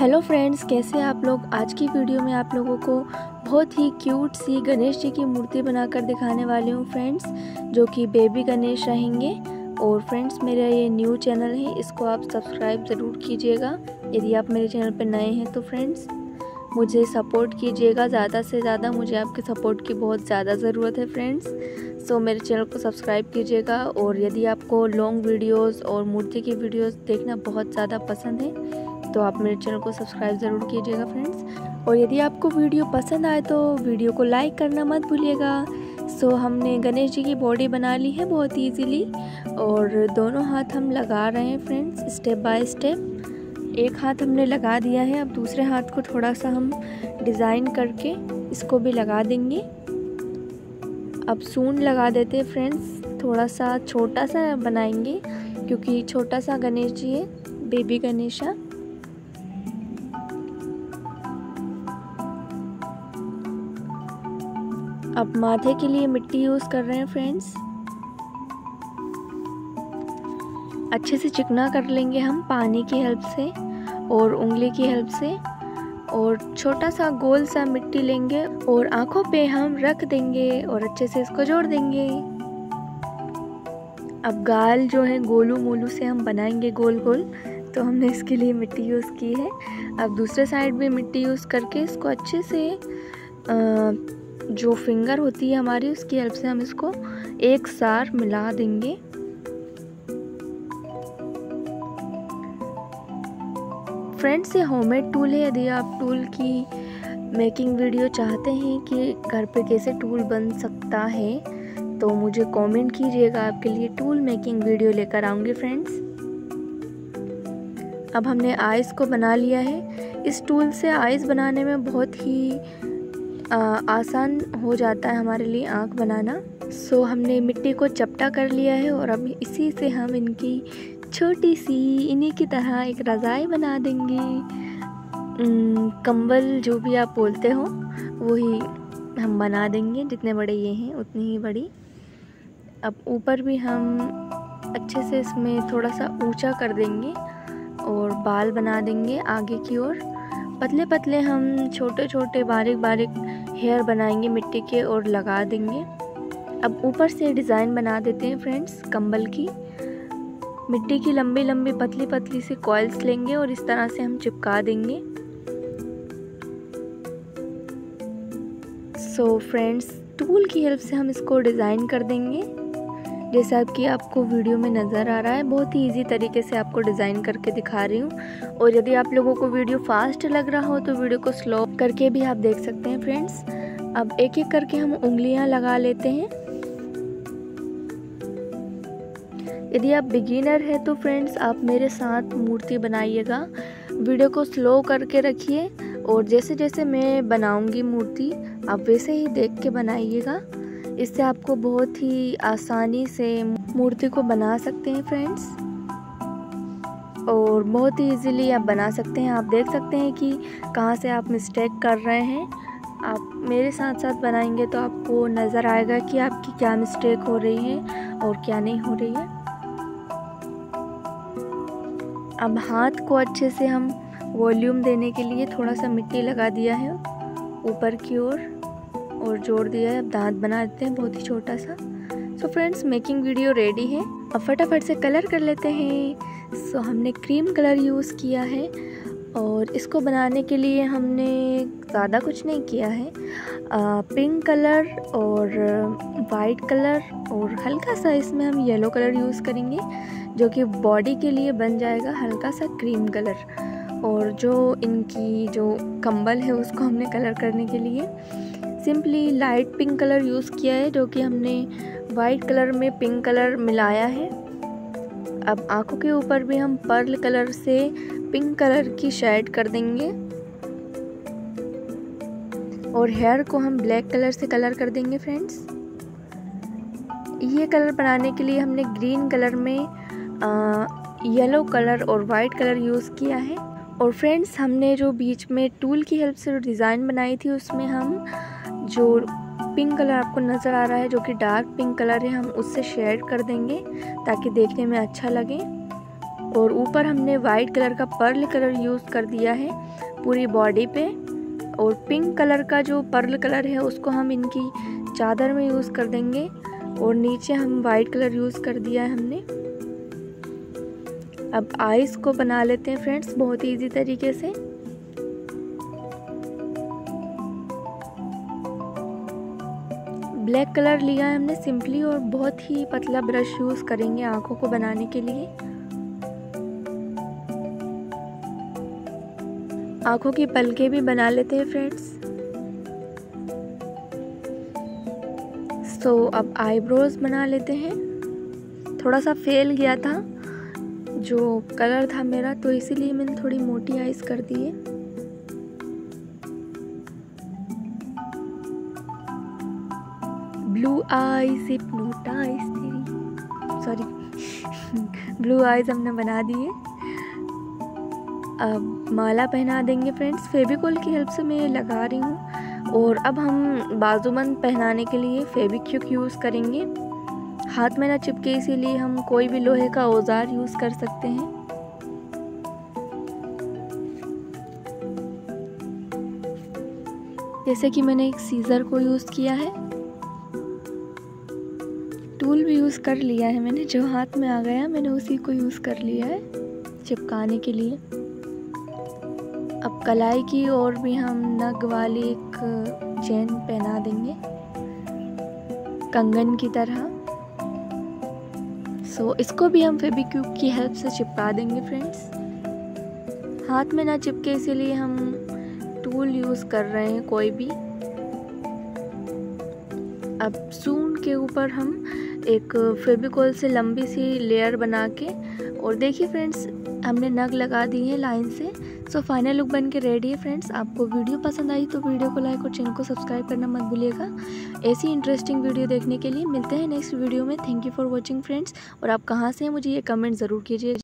Hello friends, कैसे हैं आप लोग। आज की वीडियो में आप लोगों को बहुत ही क्यूट सी गणेश जी की मूर्ति बनाकर दिखाने वाली हूँ फ्रेंड्स, जो कि बेबी गणेश रहेंगे। और फ्रेंड्स, मेरा ये न्यू चैनल है, इसको आप सब्सक्राइब ज़रूर कीजिएगा यदि आप मेरे चैनल पर नए हैं। तो फ्रेंड्स, मुझे सपोर्ट कीजिएगा ज़्यादा से ज़्यादा, मुझे आपके सपोर्ट की बहुत ज़्यादा ज़रूरत है फ्रेंड्स। सो मेरे चैनल को सब्सक्राइब कीजिएगा। और यदि आपको लॉन्ग वीडियोस और मूर्ति की वीडियोस देखना बहुत ज़्यादा पसंद है तो आप मेरे चैनल को सब्सक्राइब ज़रूर कीजिएगा फ्रेंड्स। और यदि आपको वीडियो पसंद आए तो वीडियो को लाइक करना मत भूलिएगा। सो हमने गणेश जी की बॉडी बना ली है बहुत ईजीली, और दोनों हाथ हम लगा रहे हैं फ्रेंड्स स्टेप बाय स्टेप। एक हाथ हमने लगा दिया है, अब दूसरे हाथ को थोड़ा सा हम डिज़ाइन करके इसको भी लगा देंगे। अब सूंड लगा देते हैं फ्रेंड्स, थोड़ा सा छोटा सा बनाएंगे क्योंकि छोटा सा गणेश जी है, बेबी गणेशा। अब माथे के लिए मिट्टी यूज़ कर रहे हैं फ्रेंड्स। अच्छे से चिकना कर लेंगे हम पानी की हेल्प से और उंगली की हेल्प से, और छोटा सा गोल सा मिट्टी लेंगे और आँखों पे हम रख देंगे और अच्छे से इसको जोड़ देंगे। अब गाल जो है गोलू मोलू से हम बनाएंगे गोल गोल, तो हमने इसके लिए मिट्टी यूज़ की है। अब दूसरे साइड भी मिट्टी यूज़ करके इसको अच्छे से जो फिंगर होती है हमारी, उसकी हेल्प से हम इसको एक साथ मिला देंगे। फ्रेंड्स, ये होममेड टूल है। यदि आप टूल की मेकिंग वीडियो चाहते हैं कि घर पे कैसे टूल बन सकता है तो मुझे कमेंट कीजिएगा, आपके लिए टूल मेकिंग वीडियो लेकर आऊँगी फ्रेंड्स। अब हमने आइज़ को बना लिया है। इस टूल से आइज़ बनाने में बहुत ही आसान हो जाता है हमारे लिए आँख बनाना। सो हमने मिट्टी को चपटा कर लिया है और अब इसी से हम इनकी छोटी सी इन्हीं की तरह एक रज़ाई बना देंगे। कंबल जो भी आप बोलते हो वही हम बना देंगे, जितने बड़े ये हैं उतनी ही बड़ी। अब ऊपर भी हम अच्छे से इसमें थोड़ा सा ऊंचा कर देंगे और बाल बना देंगे आगे की ओर। पतले पतले हम छोटे छोटे बारीक बारीक हेयर बनाएंगे मिट्टी के और लगा देंगे। अब ऊपर से डिज़ाइन बना देते हैं फ्रेंड्स कंबल की। मिट्टी की लंबी लंबी पतली पतली सी कॉइल्स लेंगे और इस तरह से हम चिपका देंगे। सो फ्रेंड्स, टूल की हेल्प से हम इसको डिज़ाइन कर देंगे जैसा कि आपको वीडियो में नज़र आ रहा है। बहुत ही इजी तरीके से आपको डिज़ाइन करके दिखा रही हूँ। और यदि आप लोगों को वीडियो फास्ट लग रहा हो तो वीडियो को स्लो करके भी आप देख सकते हैं फ्रेंड्स। अब एक एक करके हम उंगलियां लगा लेते हैं। यदि आप बिगिनर हैं तो फ्रेंड्स आप मेरे साथ मूर्ति बनाइएगा। वीडियो को स्लो करके रखिए और जैसे जैसे मैं बनाऊंगी मूर्ति आप वैसे ही देख के बनाइएगा। इससे आपको बहुत ही आसानी से मूर्ति को बना सकते हैं फ्रेंड्स, और बहुत ही इजीली आप बना सकते हैं। आप देख सकते हैं कि कहाँ से आप मिस्टेक कर रहे हैं। आप मेरे साथ साथ बनाएंगे तो आपको नज़र आएगा कि आपकी क्या मिस्टेक हो रही है और क्या नहीं हो रही है। अब हाथ को अच्छे से हम वॉल्यूम देने के लिए थोड़ा सा मिट्टी लगा दिया है ऊपर की ओर और जोड़ दिया है। अब दांत बना देते हैं बहुत ही छोटा सा। So friends, making video ready है। अब फटाफट से कलर कर लेते हैं। सो हमने क्रीम कलर यूज़ किया है और इसको बनाने के लिए हमने ज़्यादा कुछ नहीं किया है। पिंक कलर और वाइट कलर और हल्का सा इसमें हम येलो कलर यूज़ करेंगे, जो कि बॉडी के लिए बन जाएगा हल्का सा क्रीम कलर। और जो इनकी जो कंबल है उसको हमने कलर करने के लिए simply light pink colour use किया है, जो कि हमने वाइट कलर में पिंक कलर मिलाया है। अब आँखों के ऊपर भी हम पर्ल कलर से पिंक कलर की शेड कर देंगे और हेयर को हम ब्लैक कलर से कलर कर देंगे फ्रेंड्स। ये कलर बनाने के लिए हमने ग्रीन कलर में येलो कलर और वाइट कलर यूज़ किया है। और फ्रेंड्स, हमने जो बीच में टूल की हेल्प से डिज़ाइन बनाई थी उसमें हम जो पिंक कलर आपको नज़र आ रहा है, जो कि डार्क पिंक कलर है, हम उससे शेड कर देंगे ताकि देखने में अच्छा लगे। और ऊपर हमने वाइट कलर का पर्ल कलर यूज़ कर दिया है पूरी बॉडी पे। और पिंक कलर का जो पर्ल कलर है उसको हम इनकी चादर में यूज़ कर देंगे। और नीचे हम वाइट कलर यूज़ कर दिया है हमने। अब आईज को बना लेते हैं फ्रेंड्स बहुत ही इजी तरीके से। ब्लैक कलर लिया है हमने सिंपली और बहुत ही पतला ब्रश यूज़ करेंगे आँखों को बनाने के लिए। आँखों की पलकें भी बना लेते हैं फ्रेंड्स। तो अब आईब्रोज बना लेते हैं। थोड़ा सा फेल गया था जो कलर था मेरा, तो इसीलिए मैंने थोड़ी मोटी आईज कर दी है। ब्लू आईज हिप्नोटाइज तेरी, सॉरी ब्लू आईज हमने बना दी है। अब माला पहना देंगे फ्रेंड्स। फेविकॉल की हेल्प से मैं ये लगा रही हूँ। और अब हम बाजूबंद पहनाने के लिए फेविक्विक यूज़ करेंगे। हाथ में ना चिपके इसीलिए हम कोई भी लोहे का औजार यूज़ कर सकते हैं। जैसे कि मैंने एक सीजर को यूज़ किया है, टूल भी यूज़ कर लिया है मैंने, जो हाथ में आ गया मैंने उसी को यूज़ कर लिया है चिपकाने के लिए। अब कलाई की ओर भी हम नग वाली एक चेन पहना देंगे कंगन की तरह। सो इसको भी हम फेविक्विक की हेल्प से चिपका देंगे फ्रेंड्स। हाथ में ना चिपके इसीलिए हम टूल यूज़ कर रहे हैं कोई भी। अब सूंड के ऊपर हम एक फेविकॉल से लंबी सी लेयर बना के, और देखिए फ्रेंड्स हमने नग लगा दी है लाइन से। सो फाइनल लुक बन के रेडी है फ्रेंड्स। आपको वीडियो पसंद आई तो वीडियो को लाइक और चैनल को सब्सक्राइब करना मत भूलिएगा। ऐसी इंटरेस्टिंग वीडियो देखने के लिए मिलते हैं नेक्स्ट वीडियो में। Thank you for watching friends. और आप कहाँ से हैं मुझे ये कमेंट ज़रूर कीजिए।